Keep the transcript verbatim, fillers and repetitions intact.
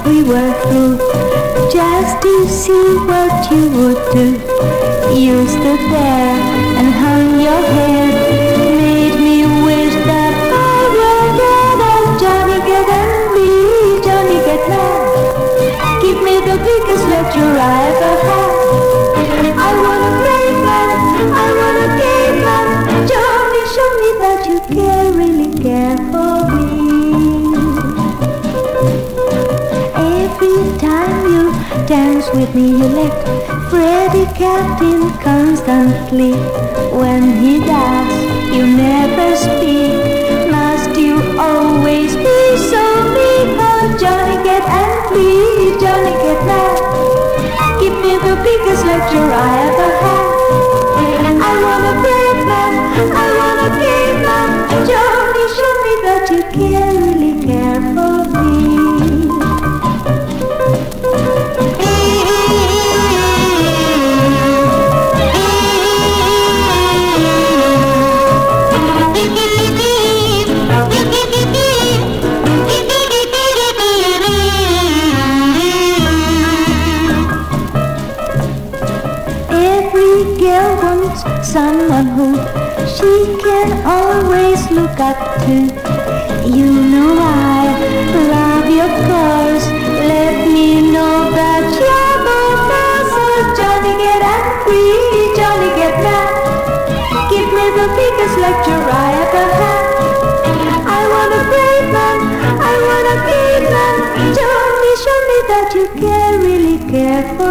we were through, just to see what you would do. You stood there and hung your head, made me wish that I were dead. And Johnny get angry, Johnny get mad, give me the biggest lecture I ever had. I want a brave man, I want a gay man. Johnny, show me that you care, really care for me. Every time you dance with me, you let Freddie Captain constantly. When he does, you never speak. Must you always be so mean? Oh, Johnny get angry, Johnny get mad, give me the biggest lecture I ever had. I want a brave man, I want a gay man. Johnny, show me that you care, really care for me. Every girl wants someone who she can always look up to. You know I love your course. Let me know that you're both us. Oh, Johnny get angry, Johnny get mad, give me the biggest lecture I ever had. I want a brave man, I want a gay man. Johnny, show me that you care, really care for